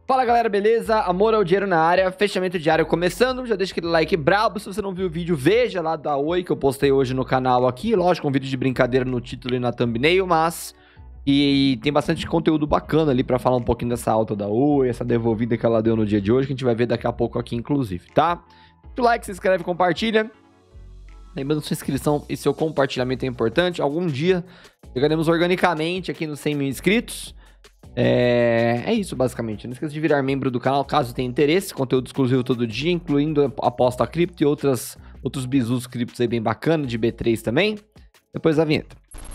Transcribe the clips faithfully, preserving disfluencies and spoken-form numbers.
Fala galera, beleza? Amor ao dinheiro na área, fechamento diário começando, já deixa aquele like brabo, se você não viu o vídeo, veja lá da Oi que eu postei hoje no canal aqui, lógico, um vídeo de brincadeira no título e na thumbnail, mas e tem bastante conteúdo bacana ali pra falar um pouquinho dessa alta da Oi, essa devolvida que ela deu no dia de hoje, que a gente vai ver daqui a pouco aqui inclusive, tá? Deixa o like, se inscreve, compartilha. Lembrando, sua inscrição e seu compartilhamento é importante. Algum dia chegaremos organicamente aqui nos cem mil inscritos. É... é isso basicamente. Não esqueça de virar membro do canal caso tenha interesse. Conteúdo exclusivo todo dia, incluindo aposta cripto e outras, outros bizus criptos aí bem bacana, de B três também. Depois da vinheta.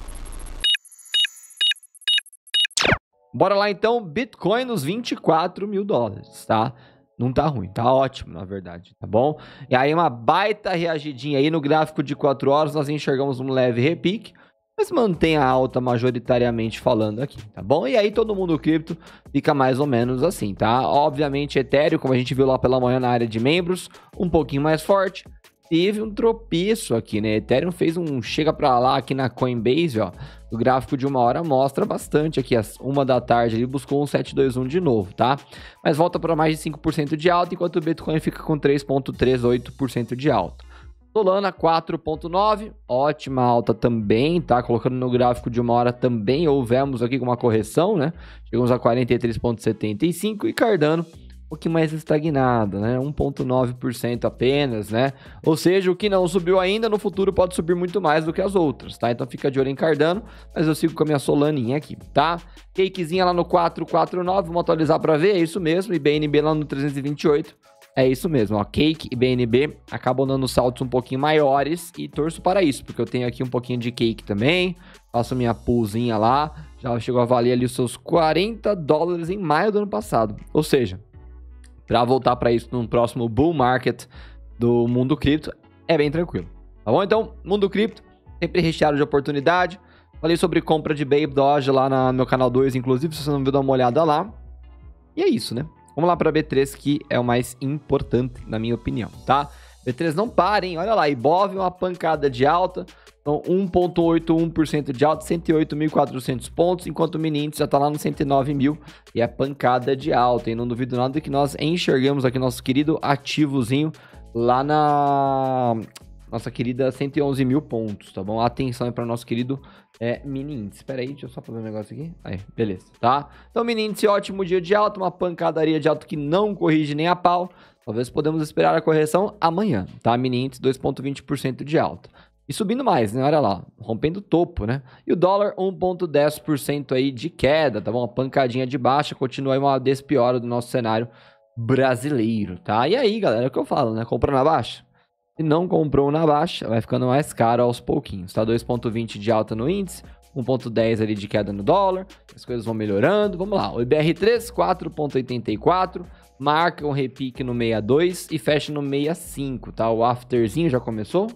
Bora lá então, Bitcoin nos vinte e quatro mil dólares, tá? Não tá ruim, tá ótimo, na verdade, tá bom? E aí uma baita reagidinha aí no gráfico de quatro horas, nós enxergamos um leve repique, mas mantém a alta majoritariamente falando aqui, tá bom? E aí todo mundo cripto fica mais ou menos assim, tá? Obviamente Ethereum, como a gente viu lá pela manhã na área de membros, um pouquinho mais forte. Teve um tropeço aqui, né? Ethereum fez um chega pra lá aqui na Coinbase, ó. O gráfico de uma hora mostra bastante aqui, às uma da tarde, ele buscou um sete dois um de novo, tá? Mas volta para mais de cinco por cento de alta, enquanto o Bitcoin fica com três vírgula trinta e oito por cento de alta. Solana quatro vírgula nove, ótima alta também, tá? Colocando no gráfico de uma hora também, houvemos aqui com uma correção, né? Chegamos a quarenta e três vírgula setenta e cinco e Cardano um pouquinho mais estagnado, né? um vírgula nove por cento apenas, né? Ou seja, o que não subiu ainda, no futuro pode subir muito mais do que as outras, tá? Então fica de olho em Cardano, mas eu sigo com a minha Solaninha aqui, tá? Cakezinha lá no quatro quatro nove, vamos atualizar para ver, é isso mesmo, e B N B lá no trezentos e vinte e oito, é isso mesmo, ó, Cake e B N B acabam dando saltos um pouquinho maiores e torço para isso, porque eu tenho aqui um pouquinho de Cake também, faço minha poolzinha lá, já chegou a valer ali os seus quarenta dólares em maio do ano passado, ou seja, para voltar para isso no próximo bull market do mundo cripto, é bem tranquilo, tá bom? Então, mundo cripto, sempre recheado de oportunidade. Falei sobre compra de Babe Doge lá no meu canal dois, inclusive, se você não viu, dá uma olhada lá. E é isso, né? Vamos lá para B três, que é o mais importante, na minha opinião, tá? B três não para, hein? Olha lá, Ibov, uma pancada de alta. Então, um vírgula oitenta e um por cento de alta, cento e oito mil e quatrocentos pontos, enquanto o mini índice já tá lá no cento e nove mil e é pancada de alta. E não duvido nada que nós enxergamos aqui nosso querido ativozinho lá na nossa querida cento e onze mil pontos, tá bom? Atenção aí para nosso querido é, mini índice. Espera aí, deixa eu só fazer um negócio aqui. Aí, beleza, tá? Então, mini índice, ótimo dia de alta, uma pancadaria de alta que não corrige nem a pau. Talvez podemos esperar a correção amanhã, tá? Mini índice, dois vírgula vinte por cento de alta. E subindo mais, né? Olha lá, rompendo o topo, né? E o dólar, um vírgula dez por cento aí de queda, tá bom? Uma pancadinha de baixa, continua aí uma despiora do nosso cenário brasileiro, tá? E aí, galera, é o que eu falo, né? Comprou na baixa? Se não comprou na baixa, vai ficando mais caro aos pouquinhos, tá? dois vírgula vinte de alta no índice, um vírgula dez ali de queda no dólar, as coisas vão melhorando, vamos lá. O I B R três, quatro vírgula oitenta e quatro, marca um repique no sessenta e dois e fecha no sessenta e cinco, tá? O afterzinho já começou?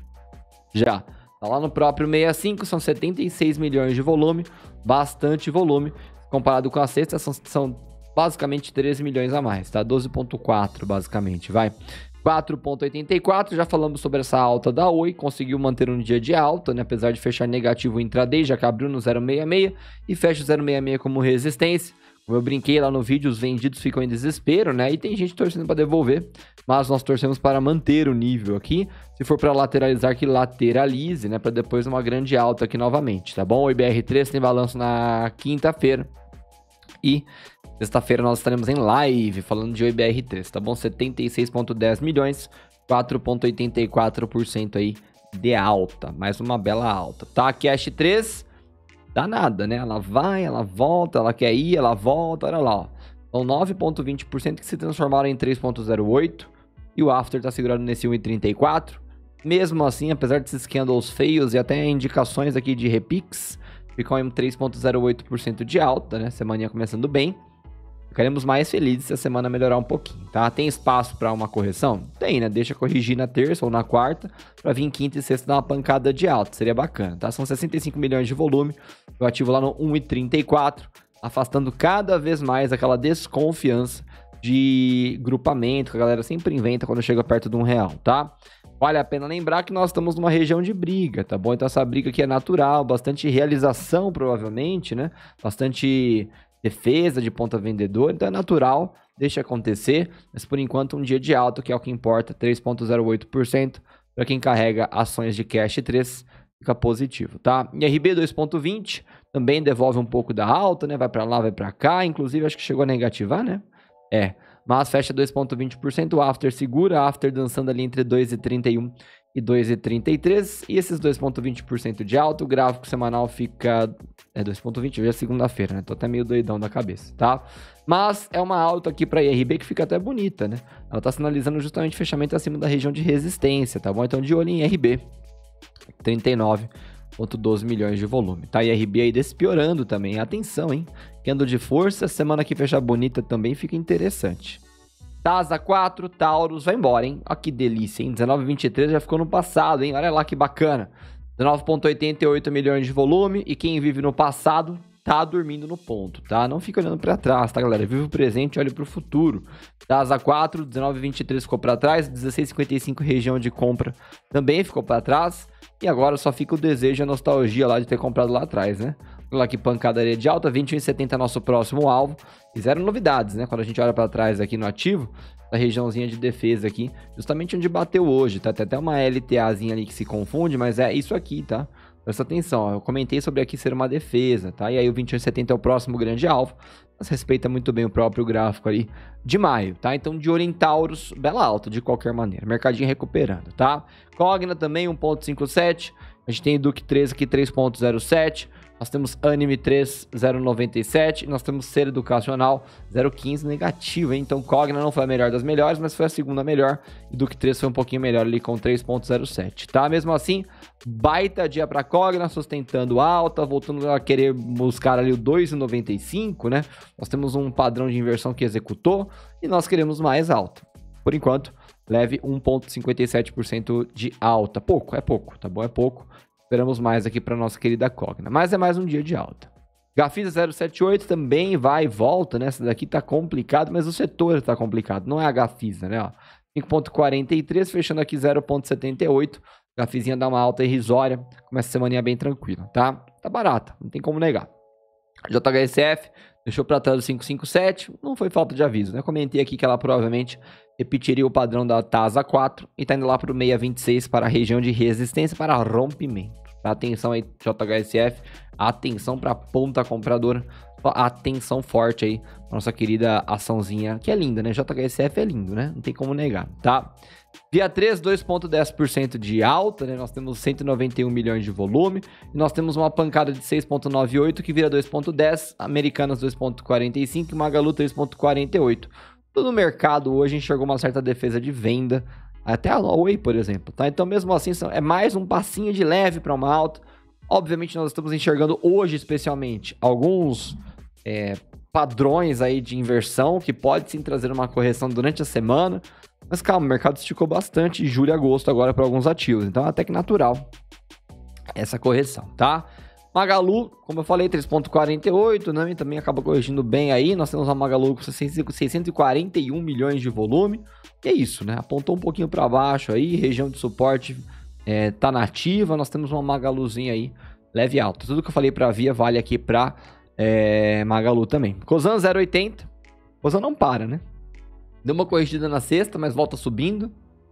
Já, tá lá no próprio sessenta e cinco, são setenta e seis milhões de volume, bastante volume, comparado com a sexta, são, são basicamente treze milhões a mais, tá? doze vírgula quatro basicamente, vai. quatro vírgula oitenta e quatro, já falamos sobre essa alta da Oi, conseguiu manter um dia de alta, né? Apesar de fechar negativo o intraday, já que abriu no zero vírgula sessenta e seis e fecha o zero vírgula sessenta e seis como resistência. Como eu brinquei lá no vídeo, os vendidos ficam em desespero, né? E tem gente torcendo para devolver, mas nós torcemos para manter o nível aqui. Se for para lateralizar, que lateralize, né? Para depois uma grande alta aqui novamente, tá bom? O I B R três tem balanço na quinta-feira e sexta-feira nós estaremos em live falando de O I B R três, tá bom? setenta e seis vírgula dez milhões, quatro vírgula oitenta e quatro por cento aí de alta, mais uma bela alta, tá? Cash três... dá nada, né? Ela vai, ela volta, ela quer ir, ela volta, olha lá, ó. São nove vírgula vinte por cento que se transformaram em três vírgula zero oito e o after tá segurado nesse um vírgula trinta e quatro. Mesmo assim, apesar desses candles feios e até indicações aqui de repiques, ficam em três vírgula zero oito por cento de alta, né? Semaninha começando bem. Ficaremos mais felizes se a semana melhorar um pouquinho, tá? Tem espaço para uma correção? Tem, né? Deixa corrigir na terça ou na quarta, para vir em quinta e sexta dar uma pancada de alta. Seria bacana, tá? São sessenta e cinco milhões de volume. Eu ativo lá no um vírgula trinta e quatro, afastando cada vez mais aquela desconfiança de grupamento que a galera sempre inventa quando chega perto de um real, tá? Vale a pena lembrar que nós estamos numa região de briga, tá bom? Então essa briga aqui é natural, bastante realização provavelmente, né? Bastante defesa, de ponta vendedor, então é natural, deixa acontecer, mas por enquanto um dia de alta, que é o que importa, três vírgula zero oito por cento, para quem carrega ações de cash três, fica positivo, tá? I R B dois vírgula vinte, também devolve um pouco da alta, né? Vai para lá, vai para cá, inclusive acho que chegou a negativar, né? É, mas fecha dois vírgula vinte por cento, o After segura, After dançando ali entre dois vírgula trinta e um e dois vírgula trinta e três, e esses dois vírgula vinte por cento de alta, o gráfico semanal fica, é dois vírgula vinte, hoje é segunda-feira, né? Tô até meio doidão da cabeça, tá? Mas é uma alta aqui para I R B que fica até bonita, né? Ela tá sinalizando justamente fechamento acima da região de resistência, tá bom? Então de olho em I R B, trinta e nove vírgula doze milhões de volume, tá? I R B aí despiorando também, atenção, hein? Candle de força, semana que fechar bonita também fica interessante. T A S A quatro, Taurus, vai embora, hein? Olha que delícia, hein? dezenove vírgula vinte e três já ficou no passado, hein? Olha lá que bacana. dezenove vírgula oitenta e oito milhões de volume e quem vive no passado tá dormindo no ponto, tá? Não fica olhando pra trás, tá, galera? Vive o presente e olhe pro futuro. T A S A quatro, dezenove vírgula vinte e três ficou pra trás, dezesseis vírgula cinquenta e cinco região de compra também ficou pra trás. E agora só fica o desejo e a nostalgia lá de ter comprado lá atrás, né? Olha lá que pancadaria de alta, vinte e um vírgula setenta nosso próximo alvo. E zero novidades, né? Quando a gente olha para trás aqui no ativo, a regiãozinha de defesa aqui, justamente onde bateu hoje, tá? Tem até uma LTAzinha ali que se confunde, mas é isso aqui, tá? Presta atenção, ó, eu comentei sobre aqui ser uma defesa, tá? E aí o vinte e um vírgula setenta é o próximo grande alvo, mas respeita muito bem o próprio gráfico ali de maio, tá? Então de olho em Taurus, bela alta de qualquer maneira, mercadinho recuperando, tá? Cogna também um ponto cinquenta e sete, a gente tem Duke três aqui três ponto zero sete, nós temos Anime três, zero vírgula noventa e sete, e nós temos Ser Educacional, zero vírgula quinze negativo, hein? Então Cogna não foi a melhor das melhores, mas foi a segunda melhor, e Duke três foi um pouquinho melhor ali com três ponto zero sete, tá? Mesmo assim, baita dia para Cogna, sustentando alta, voltando a querer buscar ali o dois vírgula noventa e cinco, né? Nós temos um padrão de inversão que executou, e nós queremos mais alta. Por enquanto, leve um vírgula cinquenta e sete por cento de alta. Pouco, é pouco, tá bom? É pouco. Esperamos mais aqui para nossa querida Cogna, mas é mais um dia de alta. Gafisa zero vírgula setenta e oito também vai e volta, né? Essa daqui tá complicado, mas o setor tá complicado, não é a Gafisa, né? cinco ponto quarenta e três, fechando aqui zero vírgula setenta e oito. Gafizinha dá uma alta irrisória, começa a semaninha bem tranquila, tá? Tá barata, não tem como negar. J H S F deixou para trás o cinco cinco sete, não foi falta de aviso, né? Comentei aqui que ela provavelmente repetiria o padrão da T A S A quatro e tá indo lá para o seiscentos e vinte e seis para a região de resistência para rompimento. Atenção aí, J H S F, atenção para a ponta compradora, atenção forte aí, nossa querida açãozinha, que é linda, né? J H S F é lindo, né? Não tem como negar, tá? Via três, dois vírgula dez por cento de alta, né? Nós temos cento e noventa e um milhões de volume, e nós temos uma pancada de seis vírgula noventa e oito que vira dois vírgula dez, Americanas dois vírgula quarenta e cinco e Magalu três vírgula quarenta e oito. Todo o mercado hoje enxergou uma certa defesa de venda, até a Huawei, por exemplo, tá? Então, mesmo assim, é mais um passinho de leve para uma alta. Obviamente, nós estamos enxergando hoje, especialmente, alguns é, padrões aí de inversão que pode sim trazer uma correção durante a semana. Mas calma, o mercado esticou bastante de julho e agosto agora para alguns ativos. Então, é até que natural essa correção, tá? Magalu, como eu falei, três vírgula quarenta e oito, né? E também acaba corrigindo bem aí. Nós temos a Magalu com seiscentos e quarenta e um milhões de volume. E é isso, né? Apontou um pouquinho para baixo aí, região de suporte é, tá nativa. Nós temos uma Magaluzinha aí, leve alta. Tudo que eu falei para Via vale aqui para é, Magalu também. Cosan zero vírgula oitenta. Cosan não para, né? Deu uma corrigida na sexta, mas volta subindo.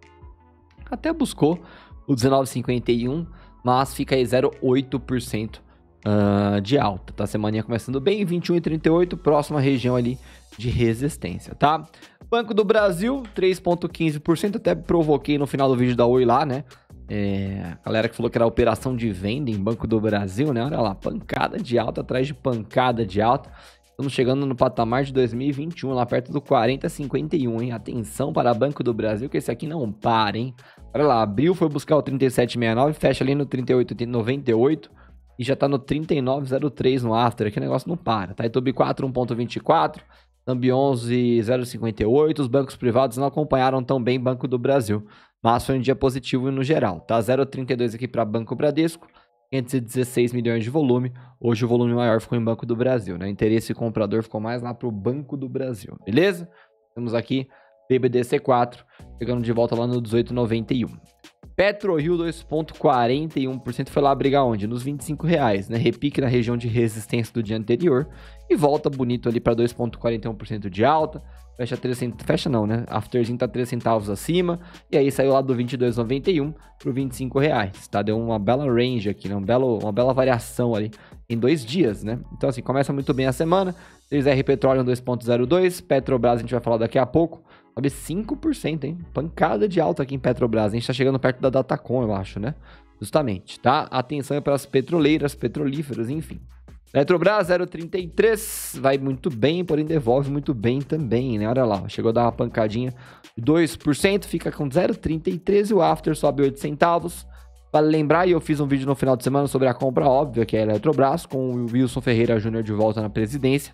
Até buscou o dezenove vírgula cinquenta e um, mas fica aí zero vírgula oito por cento uh, de alta, tá? Semaninha começando bem, vinte e um vírgula trinta e oito, próxima região ali de resistência, tá? Banco do Brasil, três vírgula quinze por cento, até provoquei no final do vídeo da Oi lá, né? É, a galera que falou que era operação de venda em Banco do Brasil, né? Olha lá, pancada de alta atrás de pancada de alta. Estamos chegando no patamar de dois mil e vinte e um, lá perto do quarenta cinquenta e um, hein? Atenção para Banco do Brasil, que esse aqui não para, hein? Olha lá, abriu, foi buscar o trinta e sete sessenta e nove, fecha ali no trinta e oito noventa e oito e já tá no trinta e nove zero três no after, aqui o negócio não para, tá? Itobi quatro, um ponto vinte e quatro, Ambi onze, zero vírgula cinquenta e oito, os bancos privados não acompanharam tão bem Banco do Brasil, mas foi um dia positivo no geral, tá? zero vírgula trinta e dois aqui para Banco Bradesco, quinhentos e dezesseis milhões de volume, hoje o volume maior ficou em Banco do Brasil, né? Interesse comprador ficou mais lá pro Banco do Brasil, beleza? Temos aqui B B D C quatro, chegando de volta lá no dezoito noventa e um. PetroRio dois vírgula quarenta e um por cento foi lá brigar onde? Nos vinte e cinco reais, né? Repique na região de resistência do dia anterior e volta bonito ali para dois vírgula quarenta e um por cento de alta. Fecha três centavos, fecha não, né? Afterzinho tá três centavos acima e aí saiu lá do vinte e dois reais e noventa e um centavos pro vinte e cinco reais, tá? Deu uma bela range aqui, né? Um belo, uma bela variação ali em dois dias, né? Então assim, começa muito bem a semana. três R Petróleo dois vírgula zero dois, Petrobras a gente vai falar daqui a pouco. Sobe cinco por cento, hein? Pancada de alta aqui em Petrobras. A gente tá chegando perto da Datacom, eu acho, né? Justamente, tá? Atenção é para as petroleiras, petrolíferas, enfim. Petrobras zero vírgula trinta e três, vai muito bem, porém devolve muito bem também, né? Olha lá, chegou a dar uma pancadinha de dois por cento, fica com zero vírgula trinta e três e o after sobe oito centavos. Vale lembrar, e eu fiz um vídeo no final de semana sobre a compra óbvia, que é a Eletrobras, com o Wilson Ferreira Júnior de volta na presidência.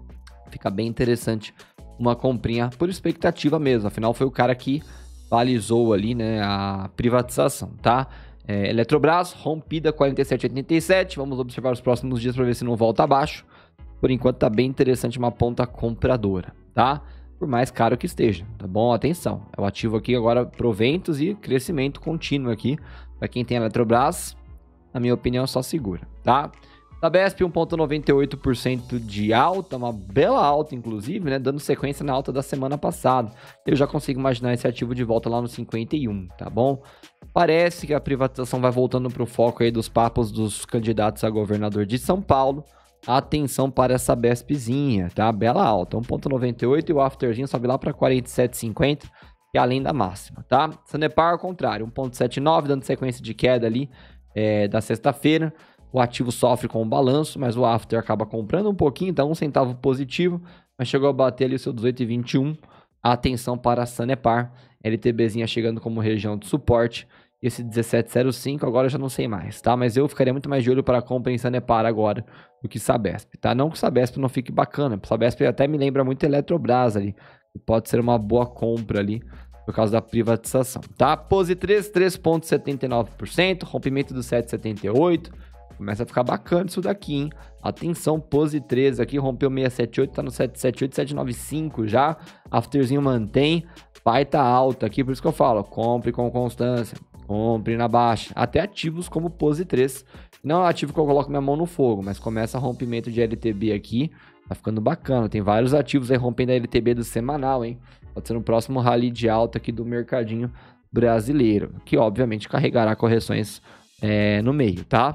Fica bem interessante uma comprinha por expectativa mesmo, afinal foi o cara que balizou ali, né, a privatização, tá? É, Eletrobras, rompida quarenta e sete reais e oitenta e sete, vamos observar os próximos dias para ver se não volta abaixo. Por enquanto tá bem interessante uma ponta compradora, tá? Por mais caro que esteja, tá bom? Atenção, é o ativo aqui agora proventos e crescimento contínuo aqui. Para quem tem Eletrobras, na minha opinião, só segura, tá? Sabesp um vírgula noventa e oito por cento de alta, uma bela alta inclusive, né, dando sequência na alta da semana passada. Eu já consigo imaginar esse ativo de volta lá no cinquenta e um, tá bom? Parece que a privatização vai voltando para o foco aí dos papos dos candidatos a governador de São Paulo. Atenção para essa Sabespzinha, tá? Bela alta, um vírgula noventa e oito e o afterzinho sobe lá para quarenta e sete reais e cinquenta, que é além da máxima, tá? Sanepar ao contrário, um vírgula setenta e nove, dando sequência de queda ali é, da sexta-feira. O ativo sofre com o balanço, mas o after acaba comprando um pouquinho, dá um centavo positivo, mas chegou a bater ali o seu dezoito reais e vinte e um. Atenção para a Sanepar, LTBzinha chegando como região de suporte. E esse dezessete reais e zero cinco agora eu já não sei mais, tá? Mas eu ficaria muito mais de olho para a compra em Sanepar agora do que Sabesp, tá? Não que Sabesp não fique bacana, Sabesp até me lembra muito Eletrobras ali, que pode ser uma boa compra ali por causa da privatização, tá? Pose três, três vírgula setenta e nove por cento, rompimento do sete vírgula setenta e oito por cento. Começa a ficar bacana isso daqui, hein? Atenção, Pose três aqui, rompeu seiscentos e setenta e oito, tá no sete sete oito, sete nove cinco já. Afterzinho mantém, vai tá alta aqui, por isso que eu falo, compre com constância, compre na baixa. Até ativos como Pose três. Não é um ativo que eu coloco minha mão no fogo, mas começa rompimento de L T B aqui, tá ficando bacana. Tem vários ativos aí rompendo a L T B do semanal, hein? Pode ser no próximo rally de alta aqui do mercadinho brasileiro, que obviamente carregará correções é, no meio, tá?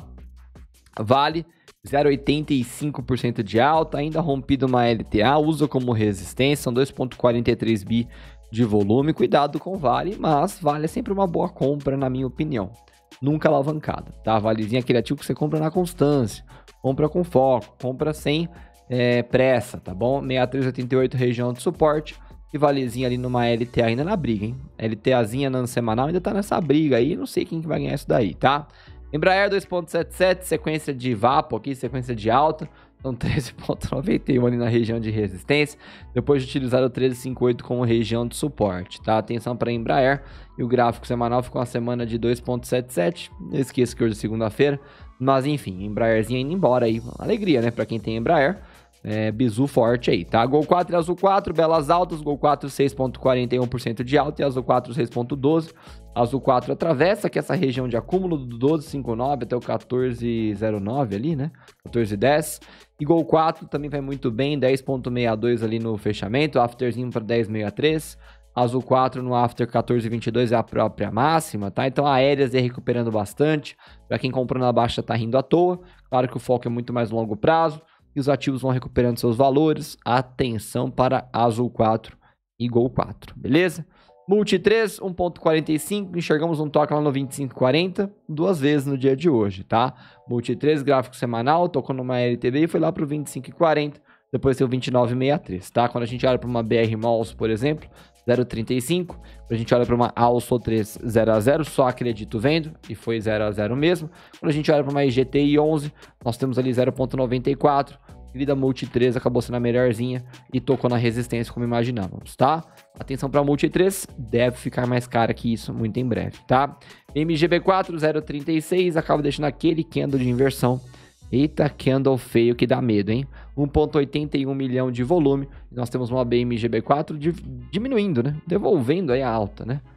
Vale, zero vírgula oitenta e cinco por cento de alta, ainda rompido uma L T A, usa como resistência, são dois vírgula quarenta e três bi de volume, cuidado com Vale, mas Vale é sempre uma boa compra, na minha opinião, nunca alavancada, tá? Valezinho é aquele ativo que você compra na constância, compra com foco, compra sem é, pressa, tá bom? sessenta e três reais e oitenta e oito região de suporte, e Valezinho ali numa L T A ainda na briga, hein? Ltazinha no semanal ainda tá nessa briga aí, não sei quem que vai ganhar isso daí, tá? Embraer dois vírgula setenta e sete, sequência de vapo aqui, sequência de alta, então treze vírgula noventa e um ali na região de resistência, depois de utilizar o treze vírgula cinquenta e oito como região de suporte, tá? Atenção para Embraer, e o gráfico semanal ficou uma semana de dois vírgula setenta e sete, não esqueça que hoje é segunda-feira, mas enfim, Embraerzinha indo embora aí, alegria, né, para quem tem Embraer. É, bizu forte aí, tá? Gol quatro e Azul quatro, belas altas, Gol quatro seis vírgula quarenta e um por cento de alta e Azul quatro seis vírgula doze por cento. Azul quatro atravessa aqui essa região de acúmulo do doze vírgula cinquenta e nove até o quatorze vírgula zero nove ali, né? quatorze vírgula dez. E Gol quatro também vai muito bem, dez vírgula sessenta e dois ali no fechamento, afterzinho para dez vírgula sessenta e três. Azul quatro no after quatorze vírgula vinte e dois é a própria máxima, tá? Então a Aéreas é recuperando bastante. Para quem comprou na baixa tá rindo à toa. Claro que o foco é muito mais longo prazo. E os ativos vão recuperando seus valores. Atenção para Azul quatro e Gol quatro, beleza? Multi três, um vírgula quarenta e cinco, enxergamos um toque lá no vinte e cinco quarenta, duas vezes no dia de hoje, tá? Multi três, gráfico semanal, tocou numa L T B e foi lá para o vinte e cinco quarenta, depois tem o vinte e nove sessenta e três, tá? Quando a gente olha para uma B R Malls, por exemplo, zero vírgula trinta e cinco, quando a gente olha para uma Also três, zero a zero, só acredito vendo, e foi zero a zero mesmo. Quando a gente olha para uma I G T I onze, nós temos ali zero vírgula noventa e quatro, querida Multi três acabou sendo a melhorzinha e tocou na resistência como imaginávamos, tá? Atenção para a Multi três, deve ficar mais cara que isso muito em breve, tá? M G B quatro, zero vírgula trinta e seis, acaba deixando aquele candle de inversão. Eita, candle feio que dá medo, hein? um vírgula oitenta e um milhão de volume. Nós temos uma B M G B quatro diminuindo, né? Devolvendo aí a alta, né?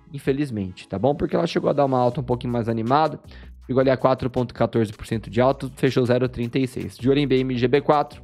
infelizmente, tá bom? Porque ela chegou a dar uma alta um pouquinho mais animada, chegou ali a quatro vírgula quatorze por cento de alta, fechou zero vírgula trinta e seis. De olho em B M G B quatro,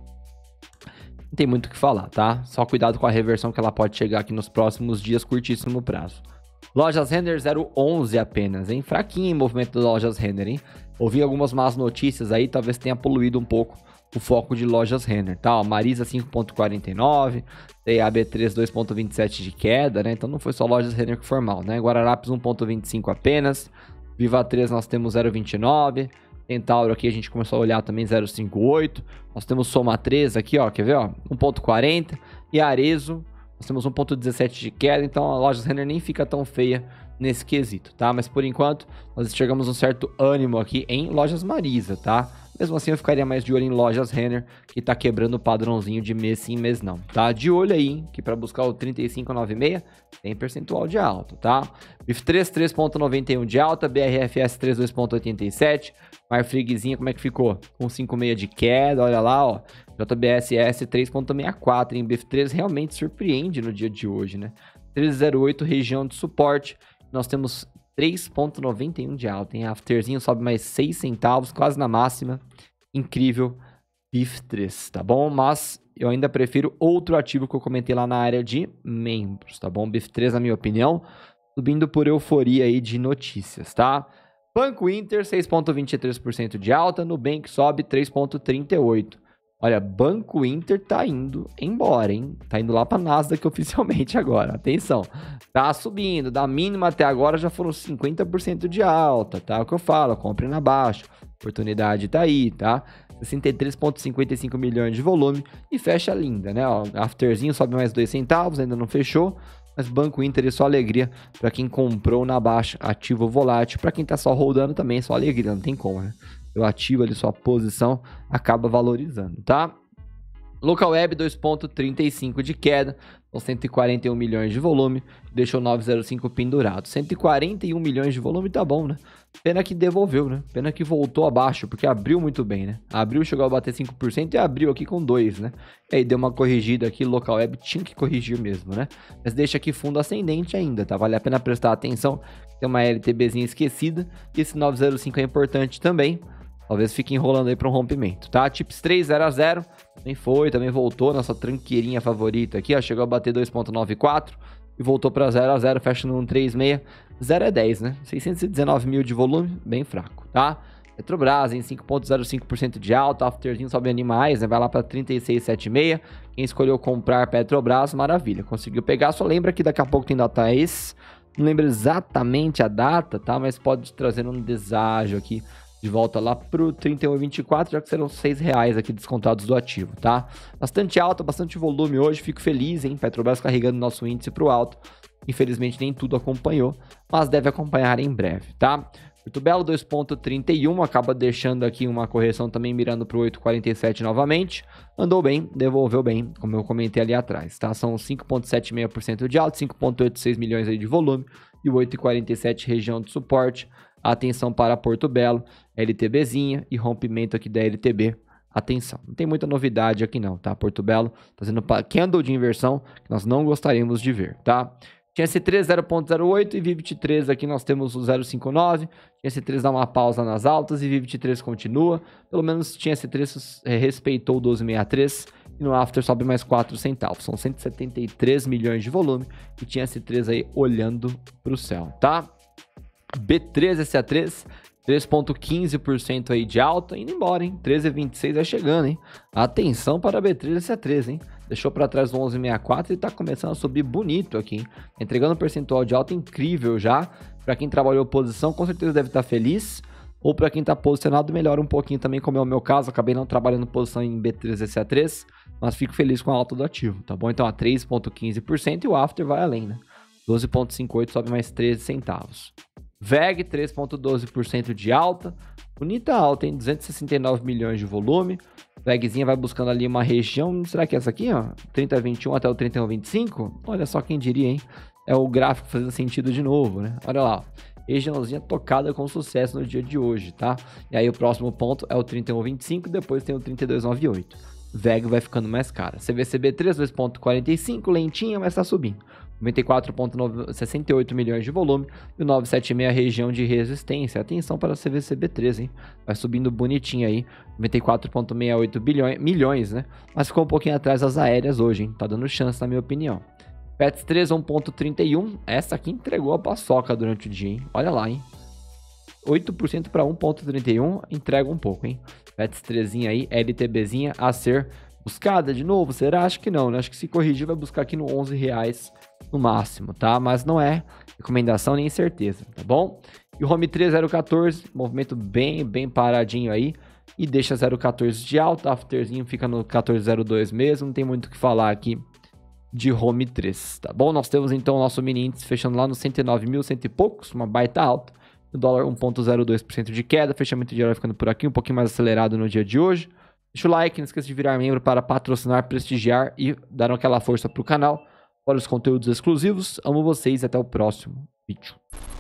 não tem muito o que falar, tá? Só cuidado com a reversão que ela pode chegar aqui nos próximos dias, curtíssimo prazo. Lojas Renner zero vírgula onze apenas, hein? Fraquinho o movimento das Lojas Renner, hein? Ouvi algumas más notícias aí, talvez tenha poluído um pouco o foco de Lojas Renner, tá? Ó, Marisa cinco vírgula quarenta e nove, T A B três dois vírgula vinte e sete de queda, né? Então não foi só Lojas Renner que foi mal, né? Guararapes um vírgula vinte e cinco apenas, Viva três nós temos zero vírgula vinte e nove, Centauro aqui a gente começou a olhar também zero vírgula cinquenta e oito, nós temos Soma três aqui, ó, quer ver, ó? um vírgula quarenta e Arezzo nós temos um vírgula dezessete de queda, então a Lojas Renner nem fica tão feia nesse quesito, tá? Mas por enquanto, nós chegamos um certo ânimo aqui em Lojas Marisa, tá? Mesmo assim, eu ficaria mais de olho em Lojas Renner, que tá quebrando o padrãozinho de mês sim, mês não, tá? De olho aí, hein? Que para buscar o trinta e cinco vírgula noventa e seis, tem percentual de alta, tá? B I F três, três vírgula noventa e um de alta, B R F S três, dois vírgula oitenta e sete, Marfrigzinha, como é que ficou? Com cinco vírgula seis de queda, olha lá, ó. J B S S três vírgula sessenta e quatro, hein? B I F três realmente surpreende no dia de hoje, né? treze zero oito, região de suporte, nós temos três vírgula noventa e um de alta, hein? Afterzinho sobe mais seis centavos, quase na máxima. Incrível, B I F três, tá bom? Mas eu ainda prefiro outro ativo que eu comentei lá na área de membros, tá bom? B I F três, na minha opinião, subindo por euforia aí de notícias, tá? Banco Inter, seis vírgula vinte e três por cento de alta, Nubank sobe três vírgula trinta e oito por cento. Olha, Banco Inter tá indo embora, hein? Tá indo lá pra Nasdaq oficialmente agora. Atenção. Tá subindo. Da mínima até agora já foram cinquenta por cento de alta, tá? É o que eu falo. Compre na baixa. Oportunidade tá aí, tá? sessenta e três vírgula cinquenta e cinco milhões de volume e fecha linda, né? Ó, afterzinho sobe mais dois centavos, ainda não fechou. Mas Banco Inter é só alegria para quem comprou na baixa, ativo volátil. Para quem tá só rodando também é só alegria, não tem como, né? Eu ativo ali sua posição, acaba valorizando, tá? Local Web dois vírgula trinta e cinco de queda, com cento e quarenta e um milhões de volume, deixou novecentos e cinco pendurado. cento e quarenta e um milhões de volume tá bom, né? Pena que devolveu, né? Pena que voltou abaixo, porque abriu muito bem, né? Abriu, chegou a bater cinco por cento e abriu aqui com dois, né? E aí deu uma corrigida aqui, Local Web tinha que corrigir mesmo, né? Mas deixa aqui fundo ascendente ainda, tá? Vale a pena prestar atenção, tem uma LTBzinha esquecida, e esse novecentos e cinco é importante também. Talvez fique enrolando aí para um rompimento, tá? Tips três, zero a zero, também foi, também voltou, nossa tranqueirinha favorita aqui, ó, chegou a bater dois vírgula noventa e quatro e voltou para zero a zero, fecha no três vírgula seis, zero é dez, né? seiscentos e dezenove mil de volume, bem fraco, tá? Petrobras em cinco vírgula zero cinco por cento de alta, afterzinho sobe animais, né? Vai lá para trinta e seis vírgula setenta e seis. Quem escolheu comprar Petrobras, maravilha, conseguiu pegar, só lembra que daqui a pouco tem data ex, não lembro exatamente a data, tá? Mas pode trazer um deságio aqui de volta lá pro trinta e um e vinte e quatro, já que serão seis reais aqui descontados do ativo, tá? Bastante alta, bastante volume hoje, fico feliz, hein? Petrobras carregando nosso índice pro alto. Infelizmente nem tudo acompanhou, mas deve acompanhar em breve, tá? Porto Belo dois vírgula trinta e um, acaba deixando aqui uma correção também mirando pro oito vírgula quarenta e sete novamente. Andou bem, devolveu bem, como eu comentei ali atrás, tá? São cinco vírgula setenta e seis por cento de alta, cinco vírgula oitenta e seis milhões aí de volume e o oito vírgula quarenta e sete região de suporte. Atenção para Porto Belo, LTBzinha e rompimento aqui da L T B. Atenção, não tem muita novidade aqui não, tá? Porto Belo fazendo candle de inversão que nós não gostaríamos de ver, tá? Tinha C três zero vírgula zero oito e Vivit três aqui nós temos o zero vírgula cinquenta e nove. Tinha C três dá uma pausa nas altas e Vivit três continua. Pelo menos tinha C três é, respeitou o doze vírgula sessenta e três e no after sobe mais quatro centavos. São cento e setenta e três milhões de volume e tinha C três aí olhando para o céu, tá? B três S A três, três vírgula quinze por cento aí de alta, indo embora, hein? treze vírgula vinte e seis vai chegando, hein? Atenção para B três S A três, hein? Deixou para trás o onze vírgula sessenta e quatro e tá começando a subir bonito aqui, hein? Entregando um percentual de alta incrível já. Para quem trabalhou posição, com certeza deve estar feliz. Ou para quem tá posicionado, melhora um pouquinho também, como é o meu caso. Acabei não trabalhando posição em B três S A três, mas fico feliz com a alta do ativo, tá bom? Então, a três vírgula quinze por cento e o after vai além, né? doze vírgula cinquenta e oito sobe mais treze centavos. V E G, três vírgula doze por cento de alta. Bonita alta, hein? duzentos e sessenta e nove milhões de volume. VEGzinha vai buscando ali uma região. Será que é essa aqui, ó? trinta vírgula vinte e um até o trinta e um vírgula vinte e cinco? Olha só quem diria, hein? É o gráfico fazendo sentido de novo, né? Olha lá, ó. Regiãozinha tocada com sucesso no dia de hoje, tá? E aí o próximo ponto é o trinta e um vírgula vinte e cinco, depois tem o trinta e dois vírgula noventa e oito. V E G vai ficando mais cara. C V C B três, dois ponto quarenta e cinco, lentinha, mas tá subindo. noventa e quatro vírgula sessenta e oito milhões de volume e o novecentos e setenta e seis região de resistência. Atenção para a C V C B três, hein? Vai subindo bonitinho aí, noventa e quatro vírgula sessenta e oito bilhões, milhões, né? Mas ficou um pouquinho atrás das aéreas hoje, hein? Tá dando chance, na minha opinião. P E T S três, um ponto trinta e um. Essa aqui entregou a paçoca durante o dia, hein? Olha lá, hein? oito por cento para um ponto trinta e um, entrega um pouco, hein? P E T S três aí, LTBzinha a ser buscada de novo, será? Acho que não, né? Acho que se corrigir vai buscar aqui no onze reais no máximo, tá? Mas não é recomendação nem certeza, tá bom? E o Home três zero quatorze, movimento bem, bem paradinho aí. E deixa zero quatorze de alta, afterzinho fica no quatorze zero dois mesmo, não tem muito o que falar aqui de Home três, tá bom? Nós temos então o nosso mini índice fechando lá no cento e nove mil, cento e poucos, uma baita alta. O dólar um vírgula zero dois por cento de queda, fechamento de hora ficando por aqui, um pouquinho mais acelerado no dia de hoje. Deixa o like, não esqueça de virar membro para patrocinar, prestigiar e dar aquela força pro canal. Para os conteúdos exclusivos, amo vocês e até o próximo vídeo.